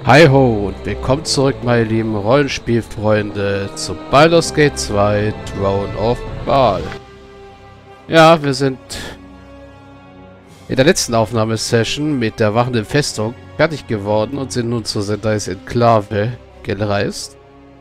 Hi ho und willkommen zurück, meine lieben Rollenspielfreunde, zu Baldur's Gate 2 Throne of Baal. Ja, wir sind in der letzten Aufnahmesession mit der wachenden Festung fertig geworden und sind nun zur Sendais Enklave gereist.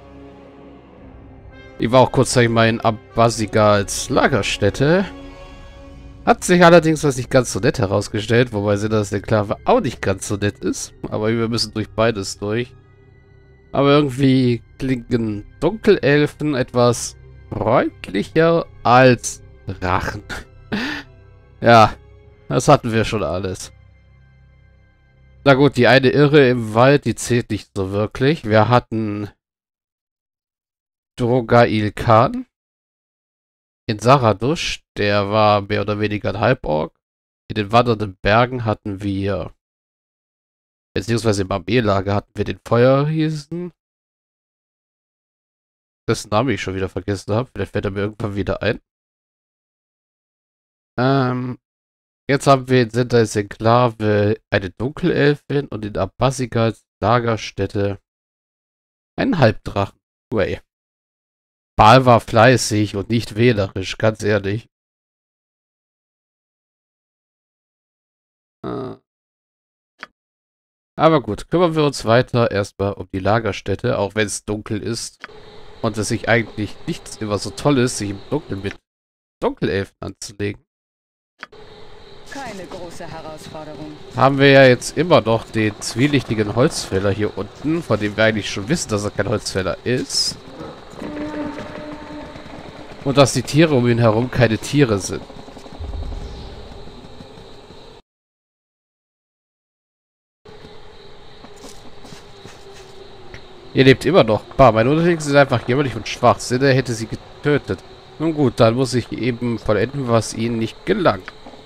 Ich war auch kurzzeitig mal in Abbassiga als Lagerstätte. Hat sich allerdings als nicht ganz so nett herausgestellt, wobei Sendais Enklave auch nicht ganz so nett ist. Aber wir müssen durch beides durch. Aber irgendwie klingen Dunkelelfen etwas freundlicher als Drachen. Ja, das hatten wir schon alles. Na gut, die eine Irre im Wald, die zählt nicht so wirklich. Wir hatten Drogail Khan in Zaradusch, der war mehr oder weniger ein Halborg. In den wandernden Bergen hatten wir, beziehungsweise im Armeelager hatten wir den Feuerriesen, dessen Name ich schon wieder vergessen habe. Vielleicht fällt er mir irgendwann wieder ein. Jetzt haben wir in Sendais Enklave eine Dunkelelfin und in Abbasigas Lagerstätte einen Halbdrachen. Way. Baal war fleißig und nicht wählerisch, ganz ehrlich. Aber gut, kümmern wir uns weiter erstmal um die Lagerstätte, auch wenn es dunkel ist und es sich eigentlich nicht immer so toll ist, sich im Dunkeln mit Dunkelelfen anzulegen. Keine große Herausforderung. Haben wir ja jetzt immer noch den zwielichtigen Holzfäller hier unten, von dem wir eigentlich schon wissen, dass er kein Holzfäller ist. Und dass die Tiere um ihn herum keine Tiere sind. Ihr lebt immer noch. Bah, mein Unterlegen sind einfach jämmerlich und schwach. Sinne hätte sie getötet. Nun gut, dann muss ich eben vollenden, was ihnen nicht gelang.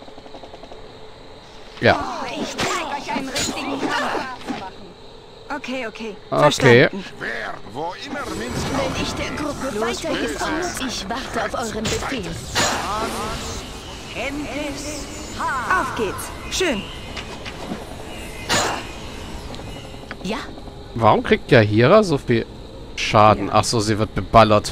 Ja. Ich zeig euch einen richtigen Kampf. Okay. Okay. Verstanden. Wer, wo immer Minsk Wenn ich der Gruppe weiterhelfen muss, ich warte auf euren Befehl. Auf geht's. Schön. Ja, Warum kriegt ja Hira so viel Schaden? Achso, sie wird beballert.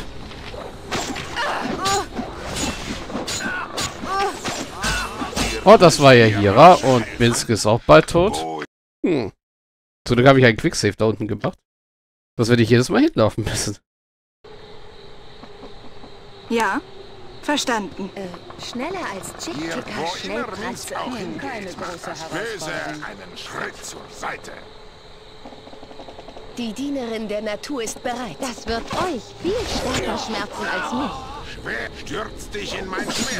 Oh, das war ja Hira und Minsk ist auch bald tot. Zudem habe ich einen Quicksave da unten gemacht. Das werde ich jedes Mal hinlaufen müssen. Ja, verstanden. schneller als hier, Chick-Chica wo schnell immer Minsk Preise. auch hingeht, Keine macht große das Böse Herausforderung. einen Schritt zur Seite. Die Dienerin der Natur ist bereit. Das wird euch viel stärker schmerzen als mich. Schwer stürzt dich in mein Schwert.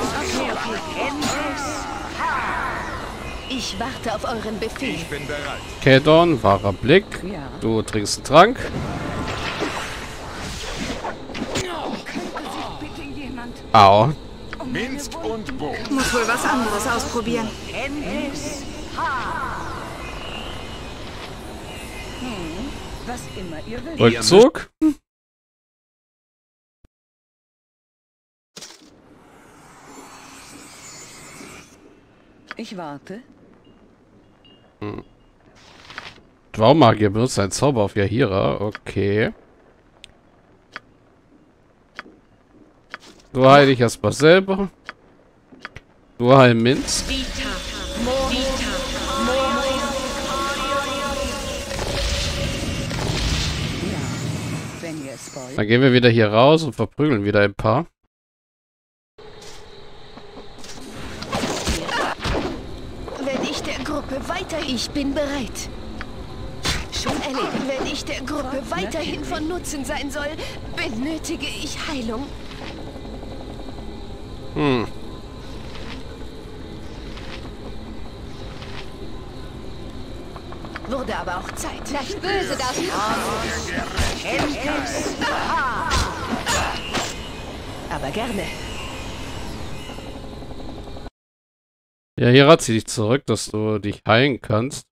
Ich warte auf euren Befehl. Ich bin bereit. Kedon, wahrer Blick. Ja. Du trinkst einen Trank. Bitte jemand. Au. Minsk und Bo. Muss wohl was anderes ausprobieren. Was immer ihr wollt. Rückzug. Ich warte. Traumagier benutzt einen Zauber auf Yahira. Okay. Du heil dich erstmal selber. Du heil Minsk. Wenn ihr es wollt. Dann gehen wir wieder hier raus und verprügeln wieder ein paar. Wenn ich der Gruppe weiter... Ich bin bereit. Schon erledigt. Wenn ich der Gruppe weiterhin von Nutzen sein soll, benötige ich Heilung. Wurde aber auch Zeit. Das Böse darf nicht. Aber gerne. Yahira, zieh dich zurück, dass du dich heilen kannst.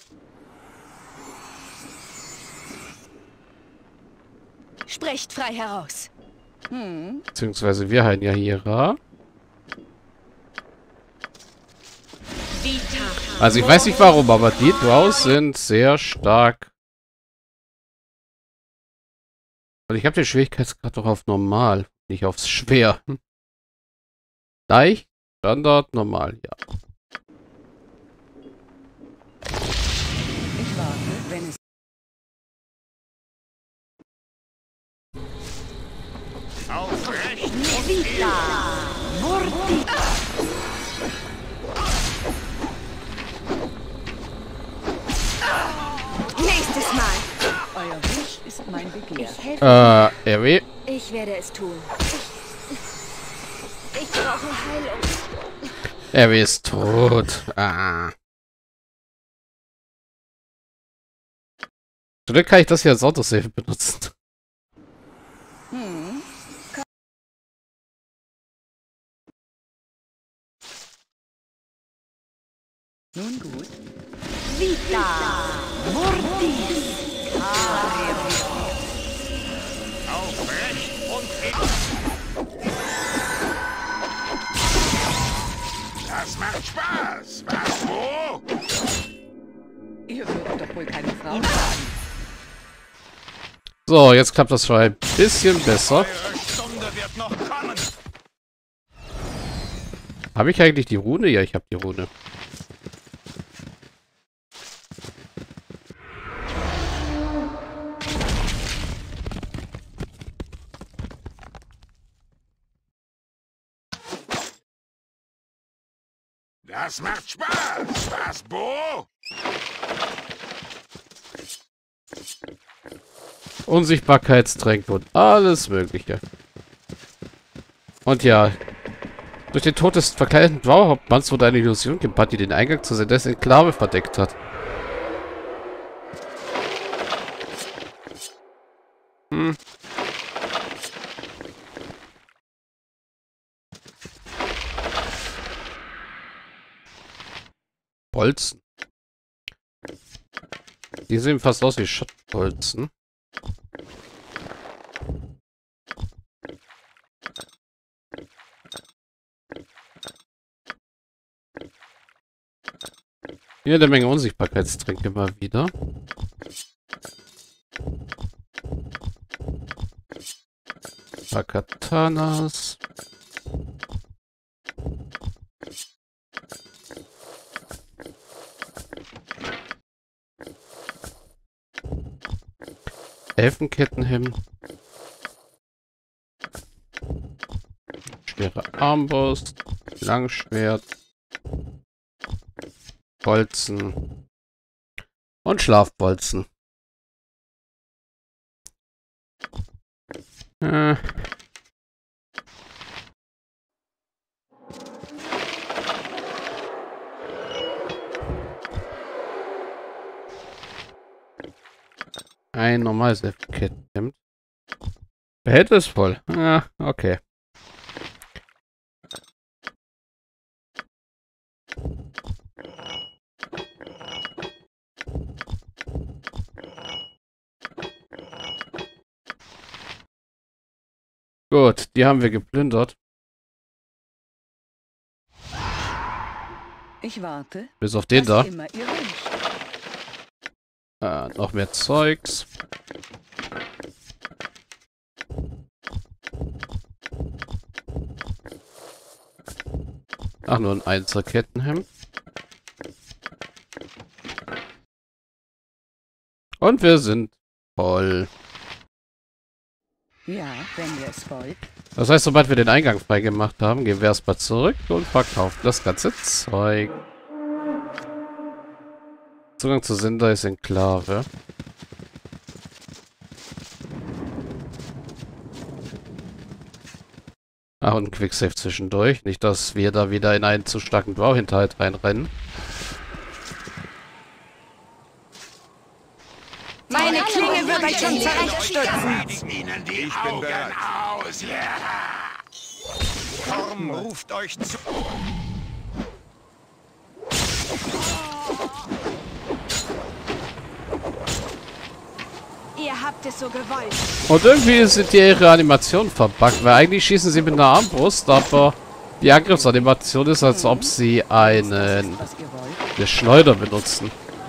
Sprecht frei heraus. Beziehungsweise wir heilen Yahira. Also ich weiß nicht warum, aber die Drows sind sehr stark. Und ich habe den Schwierigkeitsgrad doch auf normal, nicht aufs schwer. Leicht, Standard, normal, ja. Ich warte, wenn es... Aufrecht! Nächstes Mal. Euer Wunsch ist mein Begehr. Ich helfe. RW. Ich werde es tun. Ich brauche Heilung. RW ist tot. Ah. Zum Glück kann ich das hier als Autosave benutzen. Hm. Nun gut. Aufrecht und das macht Spaß! Was, wo? Ihr würdet doch wohl keine Frau sagen. So, jetzt klappt das schon ein bisschen besser. Eure Stunde wird noch kommen! Habe ich eigentlich die Rune? Ja, ich habe die Rune. Das macht Spaß! Was, Bo? Unsichtbarkeitstränke und alles Mögliche. Und ja, durch den Tod des verkleideten Drow-Hauptmanns wurde eine Illusion gebannt, die den Eingang zur Sendes-Enklave verdeckt hat. Bolzen. Die sehen fast aus wie Schottbolzen. Hier eine Menge Unsichtbarkeitstränke mal wieder. Ein paar Katanas. Elfenkettenhemd. Schwere Armbrust. Langschwert. Bolzen. Und Schlafbolzen. Ein normales Kettenhemd. Behält es voll. Ah, okay. Gut, die haben wir geplündert. Ich warte. Bis auf den was da. immer ihr wünscht. Noch mehr Zeugs. Ach, nur ein Einzelkettenhemd. Und wir sind voll. Ja, wenn ihr es wollt. Das heißt, sobald wir den Eingang freigemacht haben, gehen wir erstmal zurück und verkaufen das ganze Zeug. Zugang zur Sendes-Enklave. Ach, und ein Quicksave zwischendurch. Nicht, dass wir da wieder in einen zu starken Drow-Hinterhalt reinrennen. Meine Klinge wird euch schon zurechtstutzen. Ihnen die Ich bin bereit. Augen aus! Ja. Korn ruft euch zu. Ihr habt es so gewollt. Und irgendwie sind die ihre Animationen verbuggt, weil eigentlich schießen sie mit einer Armbrust, aber Die Angriffsanimation ist, als ob sie eine Schleuder benutzen.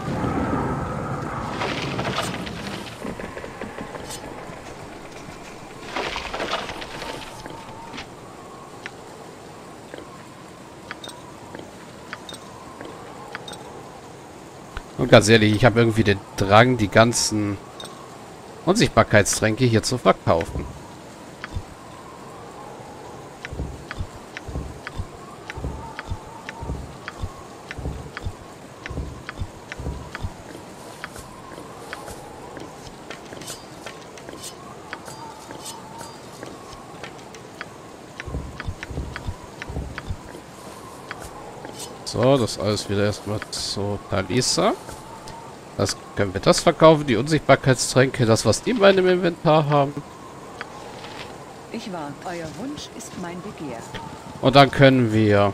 Und ganz ehrlich, ich habe irgendwie den Drang, die ganzen Unsichtbarkeitstränke hier zu verkaufen. So, das alles wieder erstmal zu Talisa. Das können wir das verkaufen, die Unsichtbarkeitstränke, das, was die in meinem Inventar haben. Ich war. Euer Wunsch ist mein Begehr. Und dann können wir...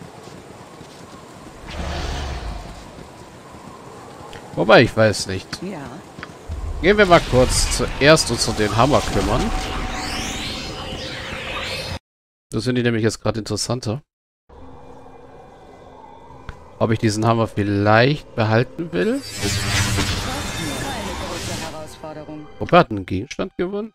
Wobei, ich weiß nicht. Ja. Gehen wir mal kurz zuerst uns um den Hammer kümmern. Das finde ich nämlich jetzt gerade interessanter. Ob ich diesen Hammer vielleicht behalten will? Keine große Herausforderung. Robert hat einen Gegenstand gewonnen.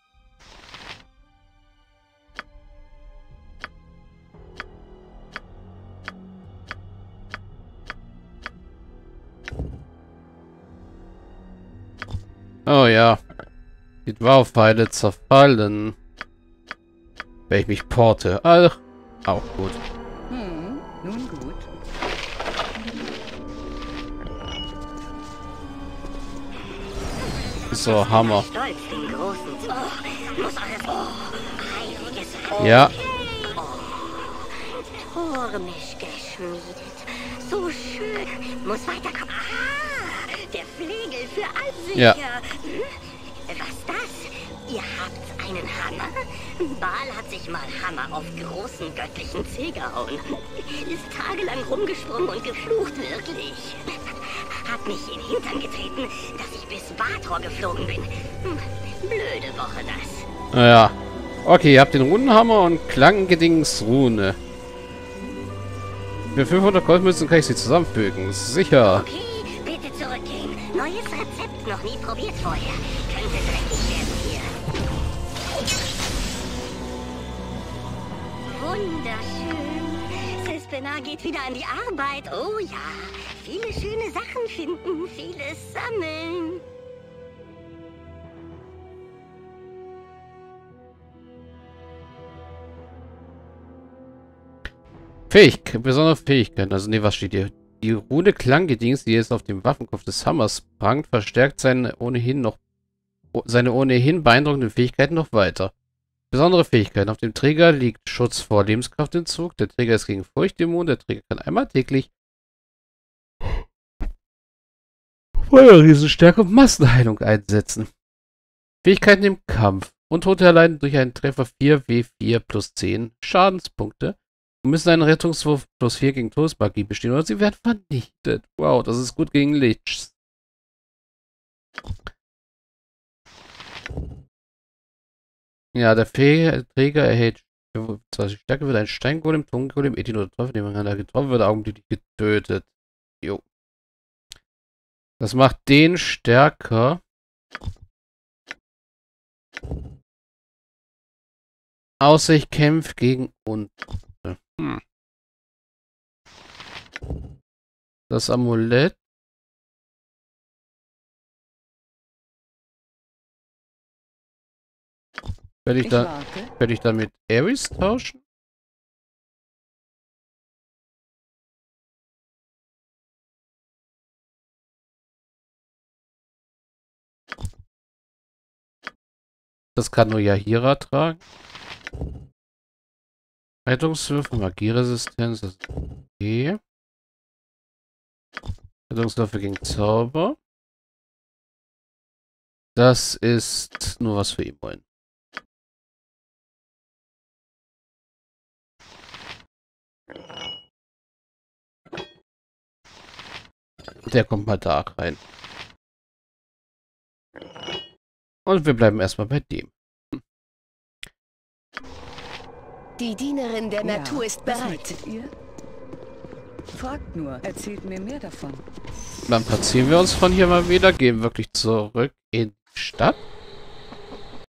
Oh ja. Die Dwarf-Pfeile zerfallen. Wenn ich mich porte. Ach, auch gut. Nun gut. So, Hammer. Stolz, den großen. Muss alles. Heiliges. Ja. Hormisch geschmiedet. So schön. Muss weiterkommen. Ah, der Flegel für Ansicher. Ja. Was das? Ihr habt einen Hammer? Baal hat sich mal Hammer auf großen göttlichen Zeh gehauen. Ist tagelang rumgesprungen und geflucht, wirklich. Hat mich in den Hintern getreten, dass ich bis Bator geflogen bin. Blöde Woche das. Naja. Okay, ihr habt den Runenhammer und Klangedingsrune. Für 500 Goldmünzen kann ich sie zusammenfügen. Sicher. Okay, bitte zurückgehen. Neues Rezept, noch nie probiert vorher. Könnte dreckig werden hier. Wunderschön. Sisbena geht wieder an die Arbeit. Oh ja. Viele schöne Sachen finden, vieles sammeln. Besondere Fähigkeiten. Also, nee, was steht hier? Die Rune Klanggedings, die jetzt auf dem Waffenkopf des Hammers prangt, verstärkt seine ohnehin beeindruckenden Fähigkeiten noch weiter. Besondere Fähigkeiten. Auf dem Träger liegt Schutz vor Lebenskraftentzug. Der Träger ist gegen Furcht immun. Der Träger kann einmal täglich Feuerriesenstärke und Massenheilung einsetzen. Fähigkeiten im Kampf. Untote erleiden durch einen Treffer 4W4 plus 10 Schadenspunkte und müssen einen Rettungswurf plus 4 gegen Todesmagie bestehen oder sie werden vernichtet. Wow, das ist gut gegen Lichs. Ja, der Träger erhält 25 Stärke, wird ein Steingolem, Tongolem, Ethin oder Teufel, nebeneinander getroffen wird, augenblicklich getötet. Jo. Das macht den stärker. Außer ich kämpfe gegen Untote. Das Amulett. Werde ich dann mit Ares tauschen? Das kann nur Yahira tragen. Rettungswürfe, Magieresistenz, das ist okay. Rettungswürfe gegen Zauber. Das ist nur was für ihn wollen. Der kommt mal da rein. Und wir bleiben erstmal bei dem. Die Dienerin der Natur ist was bereit. möchtet ihr? Fragt nur, erzählt mir mehr davon. Dann platzieren wir uns von hier mal wieder, gehen wirklich zurück in die Stadt.